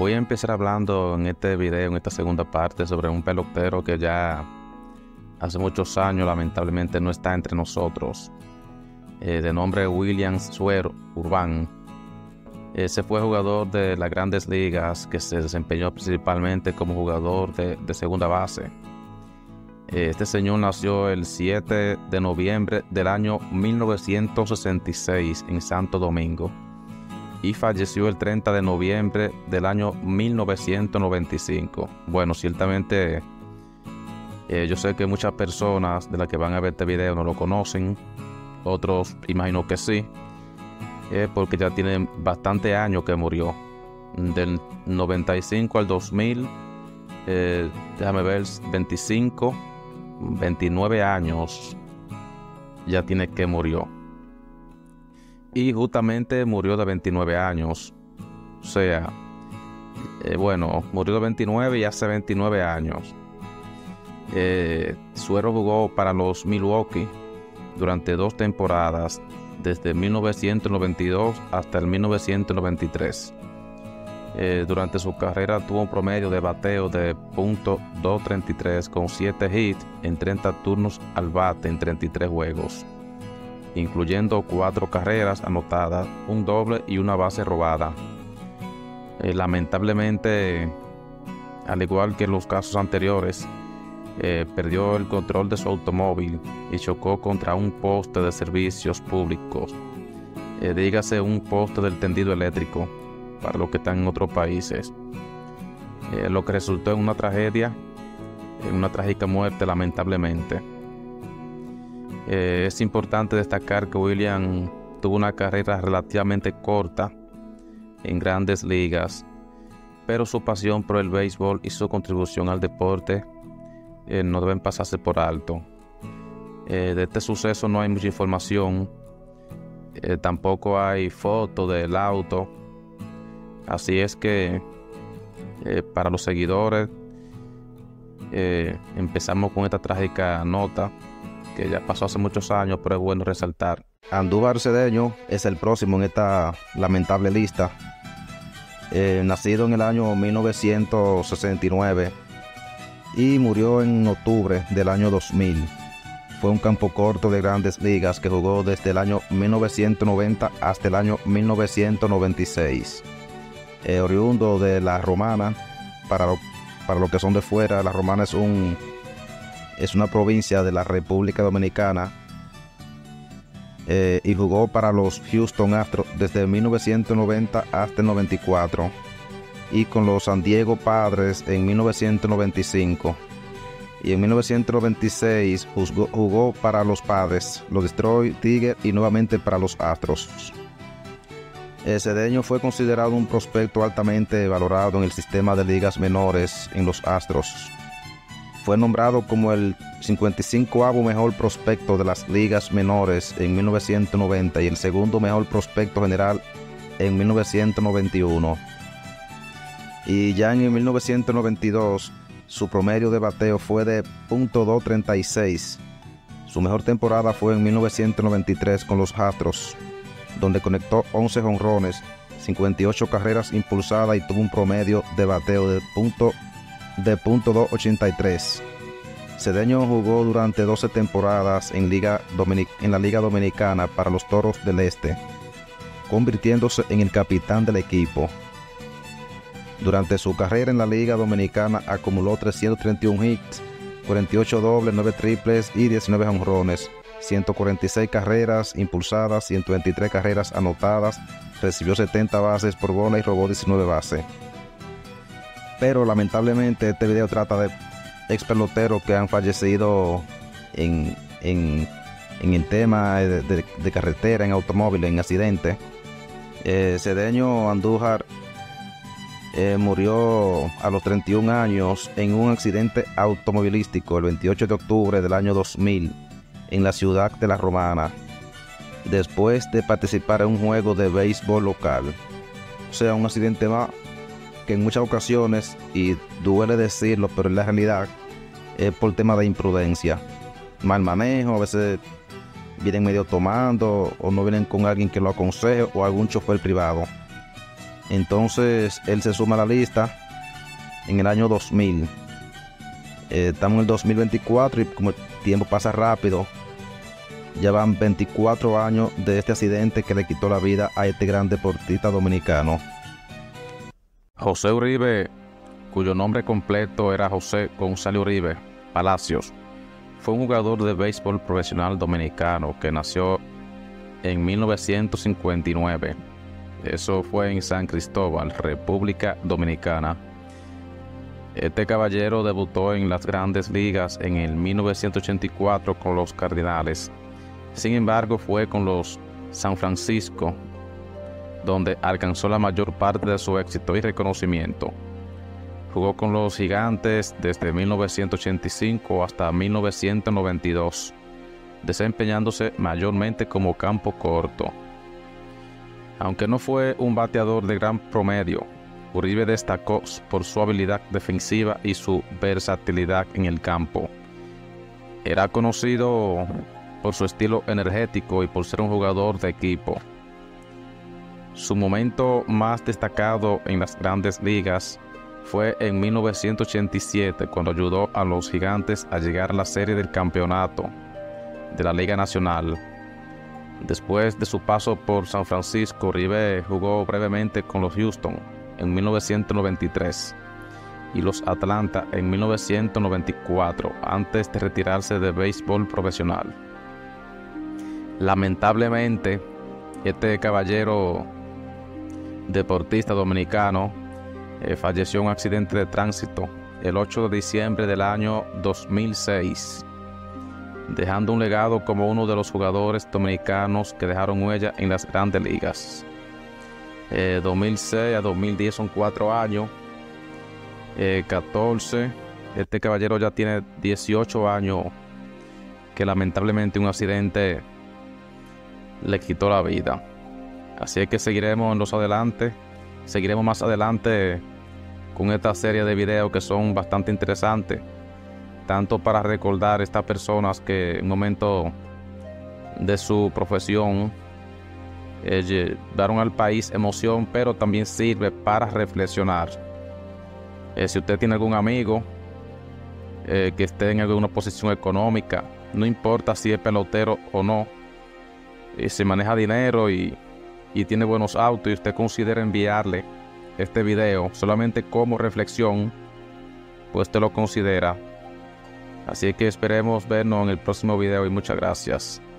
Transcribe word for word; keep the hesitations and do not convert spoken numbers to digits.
Voy a empezar hablando en este video, en esta segunda parte, sobre un pelotero que ya hace muchos años lamentablemente no está entre nosotros, eh, de nombre William Suero Urbán. Ese fue jugador de las Grandes Ligas que se desempeñó principalmente como jugador de, de segunda base. Este señor nació el siete de noviembre del año mil novecientos sesenta y seis en Santo Domingo y falleció el treinta de noviembre del año mil novecientos noventa y cinco. Bueno, ciertamente eh, yo sé que muchas personas de las que van a ver este video no lo conocen, otros imagino que sí, eh, porque ya tiene bastante años que murió. Del noventa y cinco al dos mil, eh, déjame ver, veinticinco, veintinueve años ya tiene que murió. Y justamente murió de veintinueve años. O sea, eh, bueno, murió de veintinueve y hace veintinueve años. Eh, Suero jugó para los Milwaukee durante dos temporadas, desde mil novecientos noventa y dos hasta el mil novecientos noventa y tres. Eh, durante su carrera tuvo un promedio de bateo de punto doscientos treinta y tres con siete hits en treinta turnos al bate en treinta y tres juegos, incluyendo cuatro carreras anotadas, un doble y una base robada. Eh, lamentablemente, al igual que en los casos anteriores, eh, perdió el control de su automóvil y chocó contra un poste de servicios públicos, eh, dígase un poste del tendido eléctrico para los que están en otros países, eh, lo que resultó en una tragedia, en una trágica muerte lamentablemente. Eh, es importante destacar que William tuvo una carrera relativamente corta en Grandes Ligas, pero su pasión por el béisbol y su contribución al deporte eh, no deben pasarse por alto. Eh, de este suceso no hay mucha información, eh, tampoco hay foto del auto, así es que eh, para los seguidores eh, empezamos con esta trágica nota que ya pasó hace muchos años, pero es bueno resaltar. Andújar Cedeño es el próximo en esta lamentable lista. Eh, nacido en el año mil novecientos sesenta y nueve y murió en octubre del año dos mil. Fue un campo corto de Grandes Ligas que jugó desde el año mil novecientos noventa hasta el año mil novecientos noventa y seis. Eh, oriundo de La Romana. Para lo, para los que son de fuera, La Romana es un Es una provincia de la República Dominicana, eh, y jugó para los Houston Astros desde mil novecientos noventa hasta el noventa y cuatro y con los San Diego Padres en mil novecientos noventa y cinco, y en mil novecientos noventa y seis jugó, jugó para los Padres, los Detroit Tigers y nuevamente para los Astros. El Cedeño fue considerado un prospecto altamente valorado en el sistema de ligas menores en los Astros. Fue nombrado como el cincuenta y cincoavo mejor prospecto de las ligas menores en mil novecientos noventa y el segundo mejor prospecto general en mil novecientos noventa y uno. Y ya en mil novecientos noventa y dos su promedio de bateo fue de punto doscientos treinta y seis. Su mejor temporada fue en mil novecientos noventa y tres con los Astros, donde conectó once jonrones, cincuenta y ocho carreras impulsadas y tuvo un promedio de bateo de punto de punto doscientos ochenta y tres. Cedeño jugó durante doce temporadas en, Liga Dominic en la Liga Dominicana para los Toros del Este, convirtiéndose en el capitán del equipo. Durante su carrera en la Liga Dominicana acumuló trescientos treinta y uno hits, cuarenta y ocho dobles, nueve triples y diecinueve jonrones, ciento cuarenta y seis carreras impulsadas, ciento veintitrés carreras anotadas, recibió setenta bases por bola y robó diecinueve bases. Pero lamentablemente este video trata de ex peloteros que han fallecido en, en, en el tema de, de, de carretera, en automóviles, en accidentes. Eh, Cedeño Andújar eh, murió a los treinta y un años en un accidente automovilístico el veintiocho de octubre del año dos mil en la ciudad de La Romana, después de participar en un juego de béisbol local. O sea, un accidente más que en muchas ocasiones, y duele decirlo, pero en la realidad es por tema de imprudencia, mal manejo. A veces vienen medio tomando o no vienen con alguien que lo aconseje o algún chofer privado. Entonces él se suma a la lista en el año dos mil. Eh, estamos en el dos mil veinticuatro y como el tiempo pasa rápido, ya van veinticuatro años de este accidente que le quitó la vida a este gran deportista dominicano. José Uribe, cuyo nombre completo era José González Uribe Palacios, fue un jugador de béisbol profesional dominicano que nació en mil novecientos cincuenta y nueve. Eso fue en San Cristóbal, República Dominicana. Este caballero debutó en las Grandes Ligas en el mil novecientos ochenta y cuatro con los Cardenales. Sin embargo, fue con los San Francisco donde alcanzó la mayor parte de su éxito y reconocimiento. Jugó con los Gigantes desde mil novecientos ochenta y cinco hasta mil novecientos noventa y dos, desempeñándose mayormente como campo corto. Aunque no fue un bateador de gran promedio, Uribe destacó por su habilidad defensiva y su versatilidad en el campo. Era conocido por su estilo energético y por ser un jugador de equipo. Su momento más destacado en las Grandes Ligas fue en mil novecientos ochenta y siete, cuando ayudó a los Gigantes a llegar a la serie del campeonato de la Liga Nacional. Después de su paso por San Francisco, Uribe jugó brevemente con los Houston en mil novecientos noventa y tres y los Atlanta en mil novecientos noventa y cuatro, antes de retirarse de béisbol profesional. Lamentablemente, este caballero deportista dominicano eh, falleció en un accidente de tránsito el ocho de diciembre del año dos mil seis, dejando un legado como uno de los jugadores dominicanos que dejaron huella en las Grandes Ligas. Eh, dos mil seis a dos mil diez son cuatro años, eh, catorce. Este caballero ya tiene dieciocho años que lamentablemente un accidente le quitó la vida. Así es que seguiremos en los adelante, seguiremos más adelante con esta serie de videos que son bastante interesantes, tanto para recordar a estas personas que en un momento de su profesión eh, llevaron al país emoción, pero también sirve para reflexionar. Eh, si usted tiene algún amigo eh, que esté en alguna posición económica, no importa si es pelotero o no, eh, si maneja dinero y y tiene buenos autos y usted considera enviarle este video solamente como reflexión, pues te lo considera. Así que esperemos vernos en el próximo video y muchas gracias.